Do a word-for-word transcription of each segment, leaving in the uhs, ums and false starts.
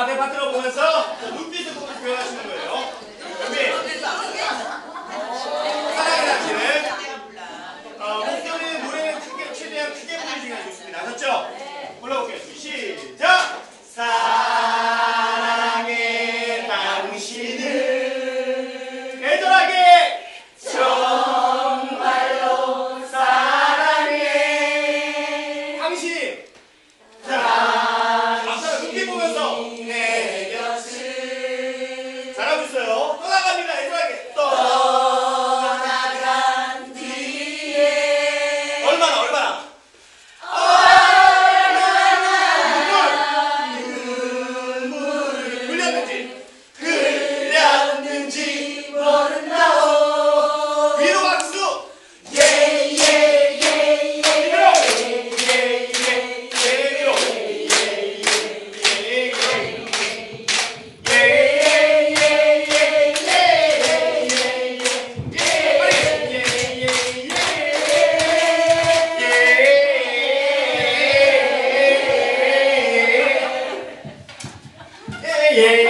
내 파트너 보면서 눈빛을 보고 표현하시는 거예요. 준비. 사랑의 당신은 어, 목소리 노래는 크게 최대한 크게 부르시는 게 좋습니다. 아셨죠? 불러볼게요. 시작. 사랑의 당신을 애절하게 정말로 사랑해. 당신. 자, 앞사람 눈빛 보면서 내 곁을 잘하고 있어요. 떠나갑니다. 애절하게 떠나간 뒤에 얼마나 얼마나 예.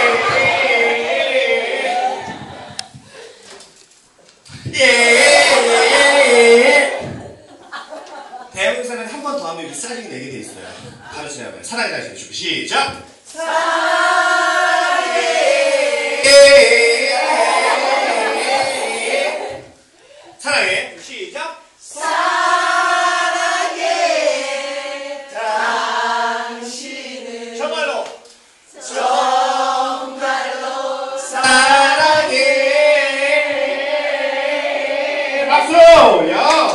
예. 대명사는 한 번 더 하면 이렇게 싸지게 내게 돼 있어요. 바로 지나가면 사랑의 당신 준비 시작. 사랑해. 사랑해. 시작. 사랑해. 당신은 정말로 정말로 사랑해. 박수! 야!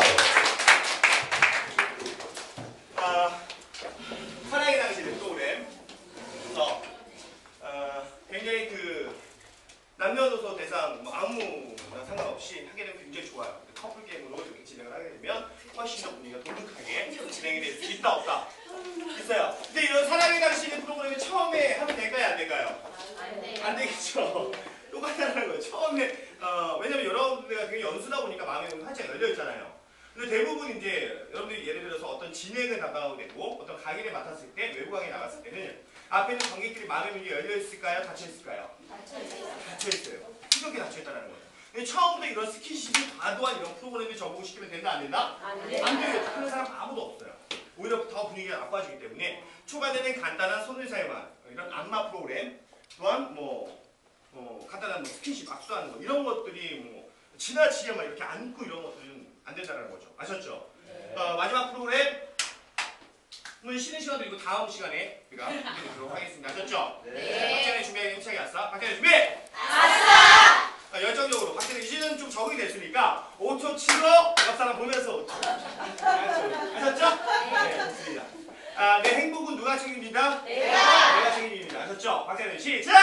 아, 사랑의 당신의 프로그램. 어, 어, 굉장히 그 남녀노소 대상 뭐 아무나 상관없이 하게 되면 굉장히 좋아요. 커플 게임으로 이렇게 진행을 하게 되면 훨씬 더 분위기가 독특하게 진행이 될 수 있다 없다 있어요. 근데 이런 사랑의 당신의 프로그램이 처음에 하면 될까요 안 될까요? 안 되겠죠. 똑같다는 거예요. 처음에 어, 왜냐면 여러분들가 되게 연수다 보니까 마음의 문이 활짝 열려 있잖아요. 근데 대부분 이제 여러분들이 예를 들어서 어떤 진행을 담당하게 되고 어떤 강의를 맡았을 때 외부 강의 나갔을 때는 앞에 있는 관객들이 마음의 문이 열려 있을까요? 닫혀 있을까요? 닫혀 있어요. 이렇게 닫혀 있다는 거예요. 근데 처음부터 이런 스킨십이 과도한 이런 프로그램을 적용시키면 된다 안 된다? 안 돼요. 안 돼요. 하는 사람 아무도 없어요. 오히려 더 분위기가 나빠지기 때문에 초반에는 간단한 손을 사용한 이런 안마 프로그램 또한 뭐 어, 간단한 뭐 스킨십 악수하는 거 이런 것들이 뭐 지나치게만 이렇게 안고 이런 것들은 안 된다는 거죠. 아셨죠? 네. 어, 마지막 프로그램 은 쉬는 시간도 있고 다음 시간에 우리가 준비하도록 하겠습니다. 아셨죠? 네. 박찬희 준비하기 힘차게 왔어. 박찬희 준비! 왔어! 어, 열정적으로 박찬희 이제는 좀 적응이 됐으니까 오 초 치고 옆 사람 보면서 오 초. 아셨죠? 네. 좋습니다. 아, 내 행복은 누가 책임집니다? 내가! 내가 책임집니다. 아셨죠? 박찬희 시작!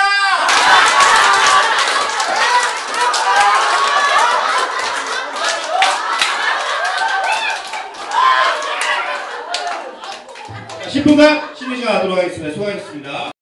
십 분간 쉬는 시간 하도록 하겠습니다. 수고하셨습니다.